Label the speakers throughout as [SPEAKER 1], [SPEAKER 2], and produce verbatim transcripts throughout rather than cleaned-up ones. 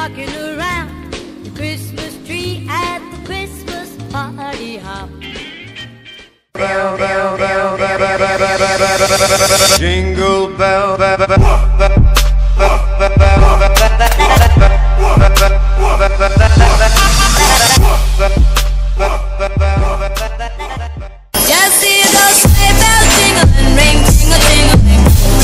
[SPEAKER 1] rocking around the Christmas tree at the Christmas party hop.
[SPEAKER 2] Bell, bell, bell, bell, bell, bell, bell, bell, bell, jingle bell, bell, bell, bell, bell,
[SPEAKER 1] Just see those sleigh bells jingling, ring, tingle, tingling.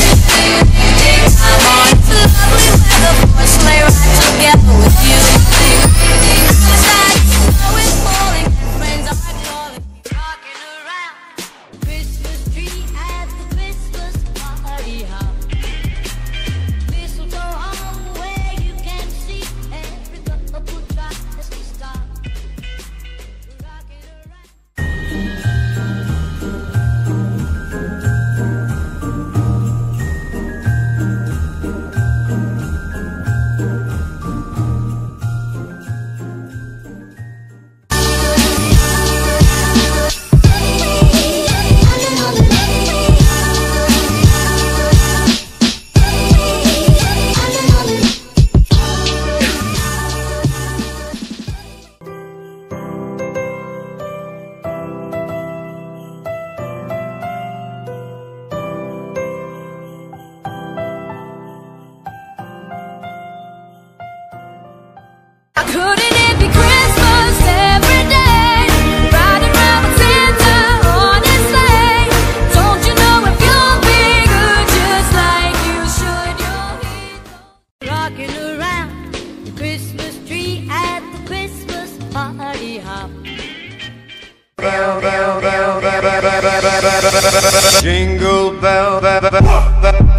[SPEAKER 1] I'm on to lovely weather for a sleigh ride together with you. The snow is falling and friends are calling. Rocking around the Christmas tree at the Christmas party hop. Mistletoe hung where you can see every couple tries to stop. Rocking around. Couldn't it be Christmas every day? Riding round with Santa on his sleigh. Don't you know if you'll be good just like you should, you'll hear. Rocking around the Christmas tree at the Christmas party hop.
[SPEAKER 2] bell, bell, bell, bell, bell, bell, bell, bell, jingle bell, bell, bell, bell.